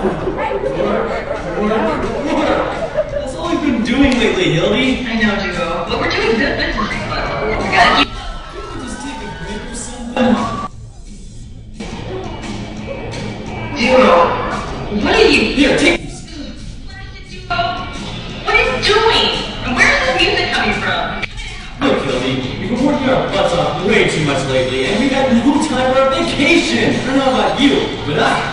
That's all we've been doing lately, Hildy. I know, Duo, but we're doing good business. We gotta keep... Can't we just take a break or something? Duo, what are you... Here, take... Duo, what are you doing? And where's this music coming from? Look, Hildy, we've been working our butts off way too much lately, and we've had no time for our vacation. I don't know about you, but I